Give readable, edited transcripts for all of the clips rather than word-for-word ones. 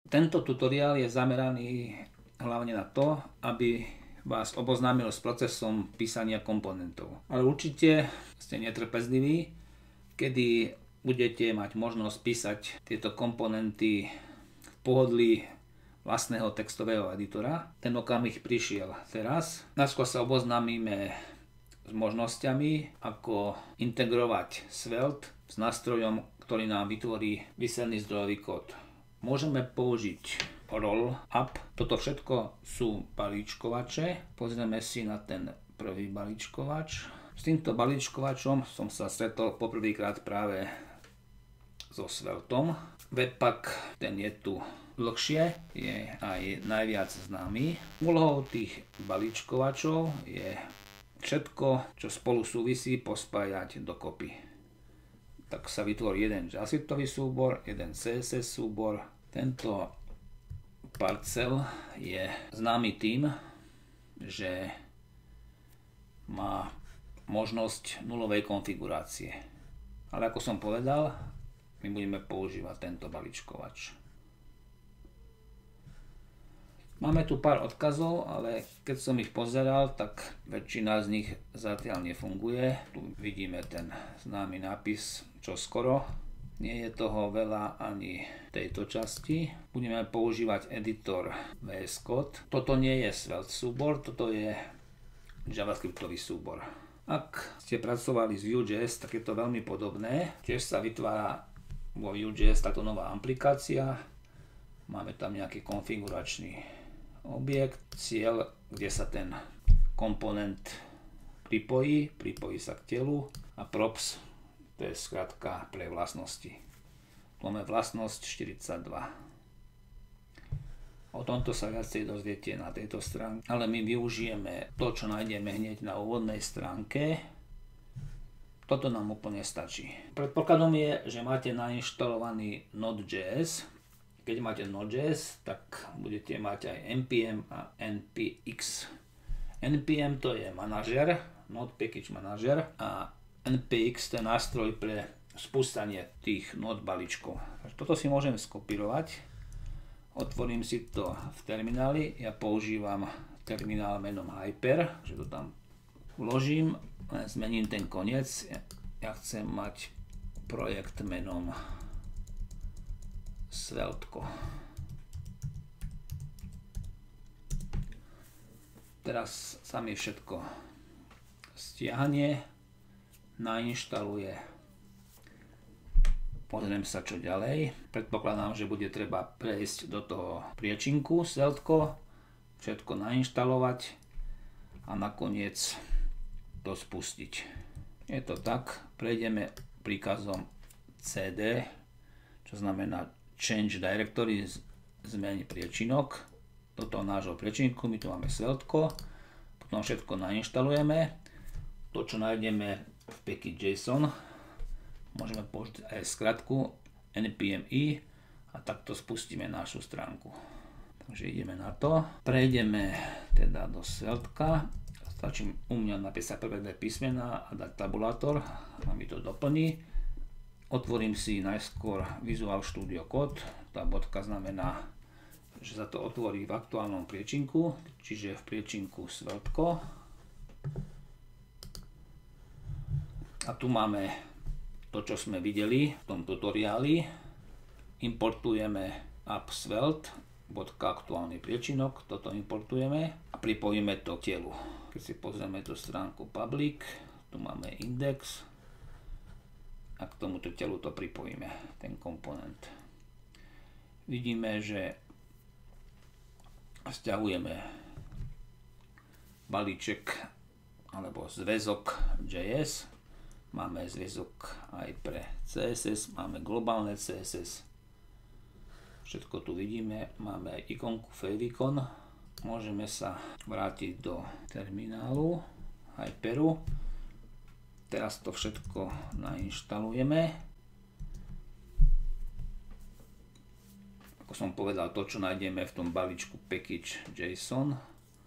Tento tutoriál je zameraný hlavne na to, aby vás oboznámil s procesom písania komponentov. Ale určite ste netrpezliví, kedy budete mať možnosť písať tieto komponenty v pohodlí vlastného textového editora. Ten okamih prišiel teraz. Najskôr sa oboznámime s možnosťami, ako integrovať Svelte s nástrojom, ktorý nám vytvorí výsledný zdrojový kód. Môžeme použiť Rollup. Toto všetko sú balíčkovače. Pozrieme si na ten prvý balíčkovač. S týmto balíčkovačom som sa stretol poprvýkrát práve so Sveltom. Webpack, ten je tu dlhšie, je aj najviac známy. Úlohou tých balíčkovačov je všetko, čo spolu súvisí, pospájať dokopy. Tak sa vytvorí jeden JavaScriptový súbor, jeden CSS súbor. Tento parcel je známy tým, že má možnosť nulovej konfigurácie. Ale ako som povedal, my budeme používať tento balíčkovač. Máme tu pár odkazov, ale keď som ich pozeral, tak väčšina z nich zatiaľ nefunguje. Tu vidíme ten známy nápis čoskoro. Nie je toho veľa ani v tejto časti. Budeme používať editor VS Code. Toto nie je Svelte súbor, toto je JavaScriptový súbor. Ak ste pracovali s Vue.js, tak je to veľmi podobné. Tiež sa vytvára vo Vue.js táto nová aplikácia. Máme tam nejaký konfiguračný objekt, cieľ, kde sa ten komponent pripojí sa k telu, a props, to je skratka pre vlastnosti. Máme vlastnosť 42. O tomto sa viacej dozviete na tejto stránke, ale my využijeme to, čo nájdeme hneď na úvodnej stránke. Toto nám úplne stačí. Predpokladom je, že máte nainštalovaný Node.js. Keď máte Node.js, tak budete mať aj npm a npx. npm to je manažer, Node Package Manager, a npx to je nástroj pre spústanie tých Node balíčkov. Toto si môžem skopírovať. Otvorím si to v termináli. Ja používam terminál menom Hyper, že to tam vložím, zmením ten koniec. Ja chcem mať projekt menom Sveltko. Teraz sa mi všetko stiahne, nainštaluje. Pozriem sa, čo ďalej. Predpokladám, že bude treba prejsť do toho priečinku Sveltko, všetko nainštalovať a nakoniec to spustiť. Je to tak, prejdeme príkazom cd, čo znamená Change Directory, zmeni priečinok. Do toho nášho priečinku my tu máme Sveltko, potom všetko nainštalujeme. To, čo nájdeme v package.json, môžeme použiť aj skratku npmi a takto spustíme našu stránku. Takže ideme na to. Prejdeme teda do Sveltka. Stačí u mňa napísať prvé dve písmená a dať tabulátor a mi to doplní. Otvorím si najskôr Visual Studio Code. Tá bodka znamená, že sa to otvorí v aktuálnom priečinku, čiže v priečinku Sveltko. A tu máme to, čo sme videli v tom tutoriáli. Importujeme app Svelte, bodka aktuálny priečinok, toto importujeme a pripojíme to k telu. Keď si pozrieme tú stránku public, tu máme index a k tomuto telu to pripojíme, ten komponent. Vidíme, že stiahujeme balíček alebo zväzok JS. Máme zväzok aj pre CSS, máme globálne CSS. Všetko tu vidíme, máme aj ikonku favicon. Môžeme sa vrátiť do terminálu Hyperu. Teraz to všetko nainštalujeme. Ako som povedal, to, čo nájdeme v tom balíčku package.json,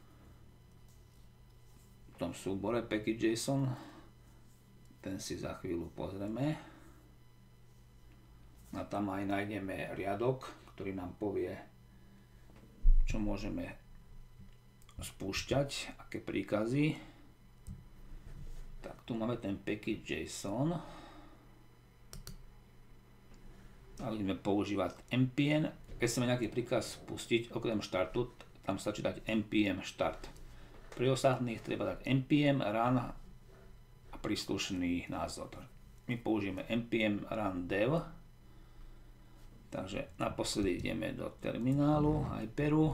v tom súbore package.json, ten si za chvíľu pozrieme. A tam aj nájdeme riadok, ktorý nám povie, čo môžeme spúšťať, aké príkazy. Tak tu máme ten package.json. Mali sme používať npm. Keď chceme nejaký príkaz spustiť, okrem štartu, tam stačí dať npm start. Pri ostatných treba dať npm run a príslušný názov. My použijeme npm run dev. Takže naposledy ideme do terminálu Hyperu.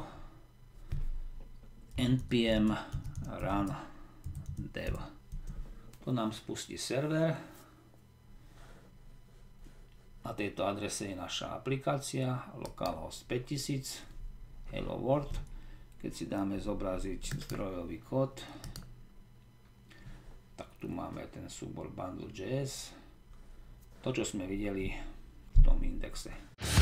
npm run dev. To nám spustí server. Na tejto adrese je naša aplikácia localhost 5000 hello world. Keď si dáme zobraziť zdrojový kód, tak tu máme ten súbor bundle.js, to čo sme videli v tom indexe.